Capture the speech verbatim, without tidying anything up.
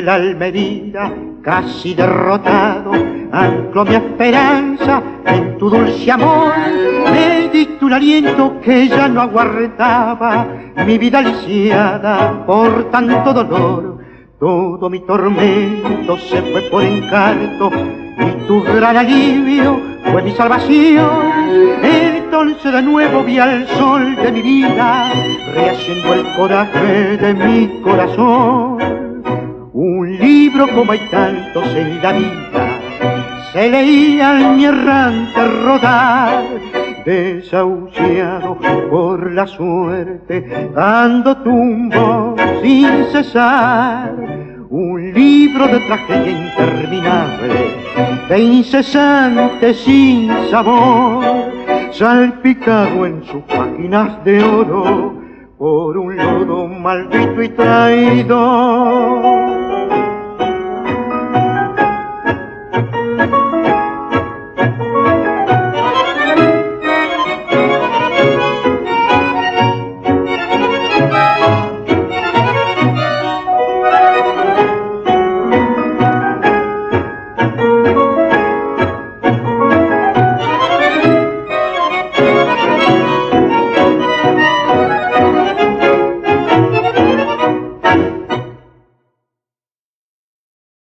la Almería, casi derrotado, anclo mi esperanza en tu dulce amor. Me diste un aliento que ya no aguardaba, mi vida lisiada por tanto dolor. Todo mi tormento se fue por encanto y tu gran alivio fue mi salvación. Entonces de nuevo vi al sol de mi vida, rehaciendo el coraje de mi corazón. Un libro como hay tantos en la vida, se leía en mi errante rodar, desahuciado por la suerte, dando tumbos sin cesar. Un libro de tragedia interminable, de incesante sin sabor, salpicado en sus páginas de oro por un lodo maldito y traidor.